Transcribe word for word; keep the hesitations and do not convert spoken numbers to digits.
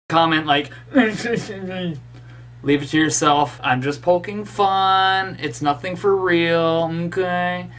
comment like, leave it to yourself. I'm just poking fun. It's nothing for real, okay?